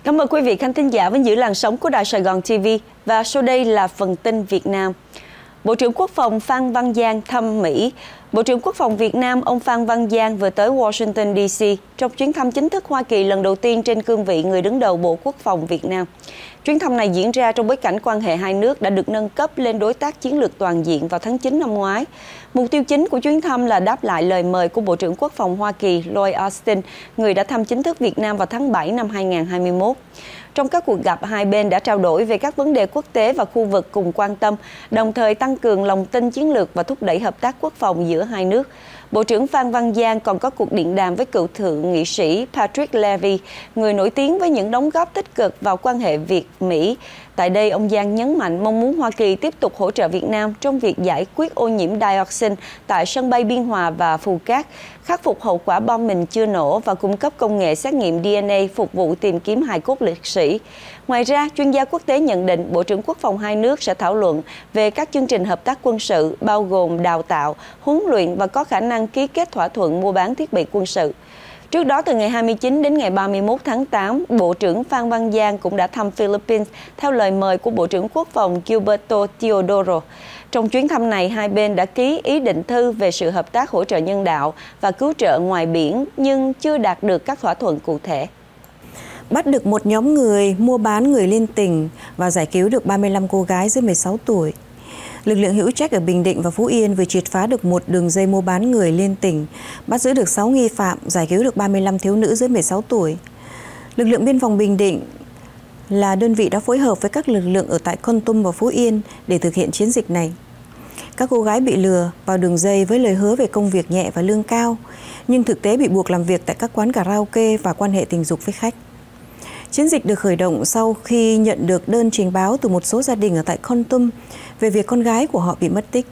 Cảm ơn quý vị khán thính giả với giữ làn sóng của Đài Sài Gòn TV và sau đây là phần tin Việt Nam. Bộ trưởng Quốc phòng Phan Văn Giang thăm Mỹ. Bộ trưởng Quốc phòng Việt Nam ông Phan Văn Giang vừa tới Washington DC trong chuyến thăm chính thức Hoa Kỳ lần đầu tiên trên cương vị người đứng đầu Bộ Quốc phòng Việt Nam. Chuyến thăm này diễn ra trong bối cảnh quan hệ hai nước đã được nâng cấp lên đối tác chiến lược toàn diện vào tháng 9 năm ngoái. Mục tiêu chính của chuyến thăm là đáp lại lời mời của Bộ trưởng Quốc phòng Hoa Kỳ Lloyd Austin, người đã thăm chính thức Việt Nam vào tháng 7 năm 2021. Trong các cuộc gặp, hai bên đã trao đổi về các vấn đề quốc tế và khu vực cùng quan tâm, đồng thời tăng cường lòng tin chiến lược và thúc đẩy hợp tác quốc phòng giữa hai nước. Bộ trưởng Phan Văn Giang còn có cuộc điện đàm với cựu thượng nghị sĩ Patrick Leahy, người nổi tiếng với những đóng góp tích cực vào quan hệ Việt-Mỹ. Tại đây, ông Giang nhấn mạnh mong muốn Hoa Kỳ tiếp tục hỗ trợ Việt Nam trong việc giải quyết ô nhiễm dioxin tại sân bay Biên Hòa và Phù Cát, khắc phục hậu quả bom mìn chưa nổ và cung cấp công nghệ xét nghiệm DNA phục vụ tìm kiếm hài cốt liệt sĩ. Ngoài ra, chuyên gia quốc tế nhận định Bộ trưởng Quốc phòng hai nước sẽ thảo luận về các chương trình hợp tác quân sự, bao gồm đào tạo, huấn luyện và có khả năng ký kết thỏa thuận mua bán thiết bị quân sự. Trước đó, từ ngày 29 đến ngày 31 tháng 8, Bộ trưởng Phan Văn Giang cũng đã thăm Philippines theo lời mời của Bộ trưởng Quốc phòng Gilberto Teodoro. Trong chuyến thăm này, hai bên đã ký ý định thư về sự hợp tác hỗ trợ nhân đạo và cứu trợ ngoài biển, nhưng chưa đạt được các thỏa thuận cụ thể. Bắt được một nhóm người mua bán người liên tỉnh và giải cứu được 35 cô gái dưới 16 tuổi. Lực lượng hữu trách ở Bình Định và Phú Yên vừa triệt phá được một đường dây mua bán người liên tỉnh, bắt giữ được 6 nghi phạm, giải cứu được 35 thiếu nữ dưới 16 tuổi. Lực lượng biên phòng Bình Định là đơn vị đã phối hợp với các lực lượng ở tại Kon Tum và Phú Yên để thực hiện chiến dịch này. Các cô gái bị lừa vào đường dây với lời hứa về công việc nhẹ và lương cao, nhưng thực tế bị buộc làm việc tại các quán karaoke và quan hệ tình dục với khách. Chiến dịch được khởi động sau khi nhận được đơn trình báo từ một số gia đình ở tại Kon Tum về việc con gái của họ bị mất tích.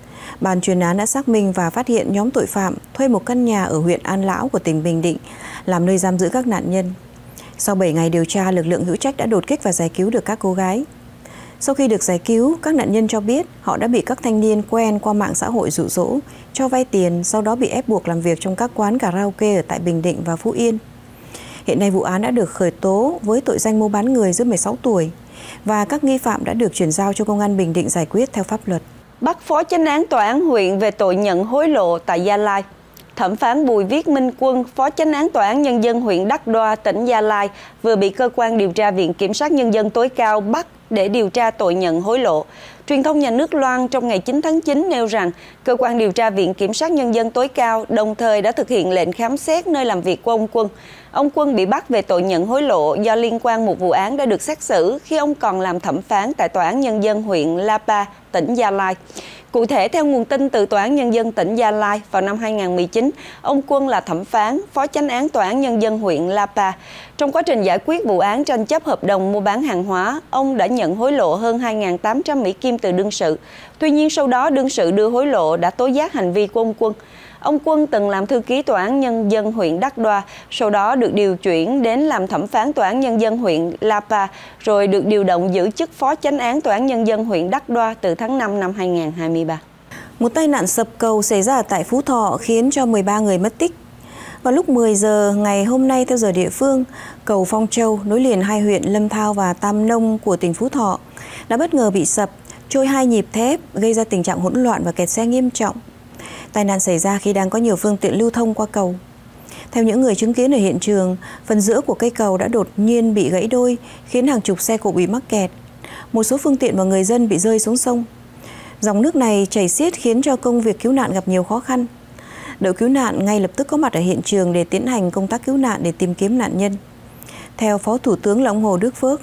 Ban chuyên án đã xác minh và phát hiện nhóm tội phạm thuê một căn nhà ở huyện An Lão của tỉnh Bình Định làm nơi giam giữ các nạn nhân. Sau 7 ngày điều tra, lực lượng hữu trách đã đột kích và giải cứu được các cô gái. Sau khi được giải cứu, các nạn nhân cho biết họ đã bị các thanh niên quen qua mạng xã hội dụ dỗ, cho vay tiền, sau đó bị ép buộc làm việc trong các quán karaoke ở tại Bình Định và Phú Yên. Hiện nay vụ án đã được khởi tố với tội danh mua bán người dưới 16 tuổi và các nghi phạm đã được chuyển giao cho Công an Bình Định giải quyết theo pháp luật. Bắt phó chánh án tòa án huyện về tội nhận hối lộ tại Gia Lai. Thẩm phán Bùi Viết Minh Quân, phó chánh án tòa án nhân dân huyện Đắk Đoa, tỉnh Gia Lai vừa bị cơ quan điều tra Viện Kiểm sát Nhân dân tối cao bắt để điều tra tội nhận hối lộ. Truyền thông nhà nước loan trong ngày 9 tháng 9 nêu rằng cơ quan điều tra Viện Kiểm sát Nhân dân tối cao đồng thời đã thực hiện lệnh khám xét nơi làm việc của ông Quân. Ông Quân bị bắt về tội nhận hối lộ do liên quan một vụ án đã được xét xử khi ông còn làm thẩm phán tại Tòa án Nhân dân huyện Lapa, tỉnh Gia Lai. Cụ thể, theo nguồn tin từ Tòa án Nhân dân tỉnh Gia Lai, vào năm 2019, ông Quân là thẩm phán, phó chánh án Tòa án Nhân dân huyện Lapa. Trong quá trình giải quyết vụ án tranh chấp hợp đồng mua bán hàng hóa, ông đã nhận hối lộ hơn 2.800 Mỹ Kim từ đương sự. Tuy nhiên, sau đó đương sự đưa hối lộ đã tố giác hành vi của ông Quân. Ông Quân từng làm thư ký Tòa án Nhân dân huyện Đắk Đoa, sau đó được điều chuyển đến làm thẩm phán Tòa án Nhân dân huyện Lapa, rồi được điều động giữ chức phó chánh án Tòa án Nhân dân huyện Đắk Đoa từ tháng 5 năm 2023. Một tai nạn sập cầu xảy ra tại Phú Thọ khiến cho 13 người mất tích. Vào lúc 10 giờ ngày hôm nay theo giờ địa phương, cầu Phong Châu nối liền hai huyện Lâm Thao và Tam Nông của tỉnh Phú Thọ đã bất ngờ bị sập, trôi 2 nhịp thép, gây ra tình trạng hỗn loạn và kẹt xe nghiêm trọng. Tai nạn xảy ra khi đang có nhiều phương tiện lưu thông qua cầu. Theo những người chứng kiến ở hiện trường, phần giữa của cây cầu đã đột nhiên bị gãy đôi, khiến hàng chục xe cộ bị mắc kẹt. Một số phương tiện và người dân bị rơi xuống sông. Dòng nước này chảy xiết khiến cho công việc cứu nạn gặp nhiều khó khăn. Đội cứu nạn ngay lập tức có mặt ở hiện trường để tiến hành công tác cứu nạn để tìm kiếm nạn nhân. Theo Phó Thủ tướng là ông Hồ Đức Phước,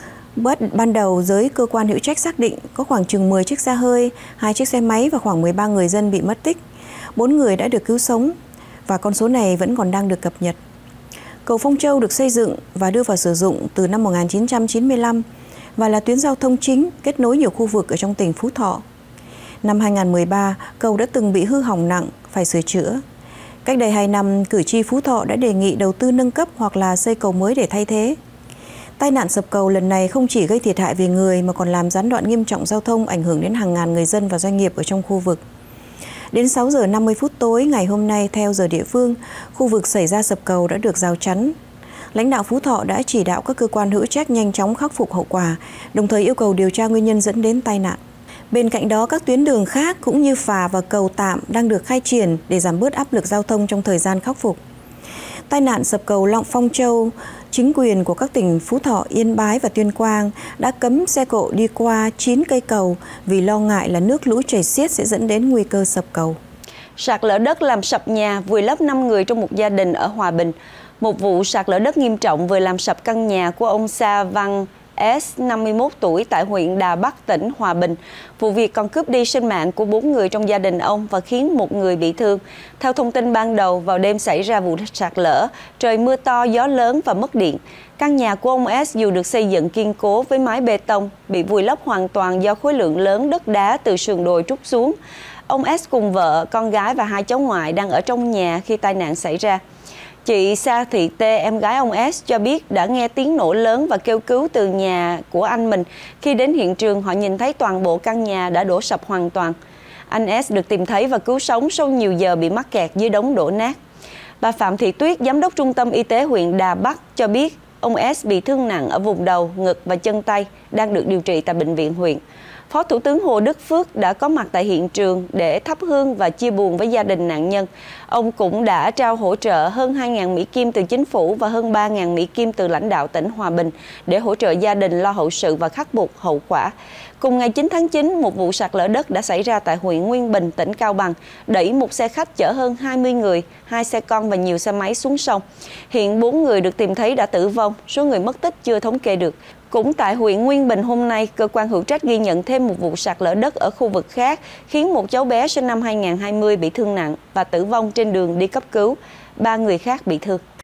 ban đầu giới cơ quan hữu trách xác định có khoảng chừng 10 chiếc xe hơi, 2 chiếc xe máy và khoảng 13 người dân bị mất tích. 4 người đã được cứu sống và con số này vẫn còn đang được cập nhật. Cầu Phong Châu được xây dựng và đưa vào sử dụng từ năm 1995 và là tuyến giao thông chính kết nối nhiều khu vực ở trong tỉnh Phú Thọ. Năm 2013, cầu đã từng bị hư hỏng nặng, phải sửa chữa. Cách đây 2 năm, cử tri Phú Thọ đã đề nghị đầu tư nâng cấp hoặc là xây cầu mới để thay thế. Tai nạn sập cầu lần này không chỉ gây thiệt hại về người mà còn làm gián đoạn nghiêm trọng giao thông, ảnh hưởng đến hàng ngàn người dân và doanh nghiệp ở trong khu vực. Đến 6 giờ 50 phút tối ngày hôm nay theo giờ địa phương, khu vực xảy ra sập cầu đã được rào chắn. Lãnh đạo Phú Thọ đã chỉ đạo các cơ quan hữu trách nhanh chóng khắc phục hậu quả, đồng thời yêu cầu điều tra nguyên nhân dẫn đến tai nạn. Bên cạnh đó, các tuyến đường khác cũng như phà và cầu tạm đang được khai triển để giảm bớt áp lực giao thông trong thời gian khắc phục. Tai nạn sập cầu Long Phong Châu, chính quyền của các tỉnh Phú Thọ, Yên Bái và Tuyên Quang đã cấm xe cộ đi qua 9 cây cầu vì lo ngại là nước lũ chảy xiết sẽ dẫn đến nguy cơ sập cầu. Sạt lở đất làm sập nhà, vùi lấp 5 người trong một gia đình ở Hòa Bình. Một vụ sạt lở đất nghiêm trọng vừa làm sập căn nhà của ông Sa Văn S, 51 tuổi tại huyện Đà Bắc, tỉnh Hòa Bình. Vụ việc còn cướp đi sinh mạng của 4 người trong gia đình ông và khiến một người bị thương. Theo thông tin ban đầu, vào đêm xảy ra vụ sạt lở, trời mưa to, gió lớn và mất điện. Căn nhà của ông S dù được xây dựng kiên cố với mái bê tông, bị vùi lấp hoàn toàn do khối lượng lớn đất đá từ sườn đồi trút xuống. Ông S cùng vợ, con gái và 2 cháu ngoại đang ở trong nhà khi tai nạn xảy ra. Chị Sa Thị Tê, em gái ông S, cho biết đã nghe tiếng nổ lớn và kêu cứu từ nhà của anh mình. Khi đến hiện trường, họ nhìn thấy toàn bộ căn nhà đã đổ sập hoàn toàn. Anh S được tìm thấy và cứu sống sau nhiều giờ bị mắc kẹt dưới đống đổ nát. Bà Phạm Thị Tuyết, giám đốc Trung tâm Y tế huyện Đà Bắc, cho biết ông S bị thương nặng ở vùng đầu, ngực và chân tay, đang được điều trị tại bệnh viện huyện. Phó Thủ tướng Hồ Đức Phước đã có mặt tại hiện trường để thắp hương và chia buồn với gia đình nạn nhân. Ông cũng đã trao hỗ trợ hơn 2.000 Mỹ Kim từ chính phủ và hơn 3.000 Mỹ Kim từ lãnh đạo tỉnh Hòa Bình để hỗ trợ gia đình lo hậu sự và khắc phục hậu quả. Cùng ngày 9 tháng 9, một vụ sạt lở đất đã xảy ra tại huyện Nguyên Bình, tỉnh Cao Bằng, đẩy một xe khách chở hơn 20 người, 2 xe con và nhiều xe máy xuống sông. Hiện 4 người được tìm thấy đã tử vong, số người mất tích chưa thống kê được. Cũng tại huyện Nguyên Bình hôm nay, cơ quan hữu trách ghi nhận thêm một vụ sạt lở đất ở khu vực khác, khiến một cháu bé sinh năm 2020 bị thương nặng và tử vong trên đường đi cấp cứu. 3 người khác bị thương.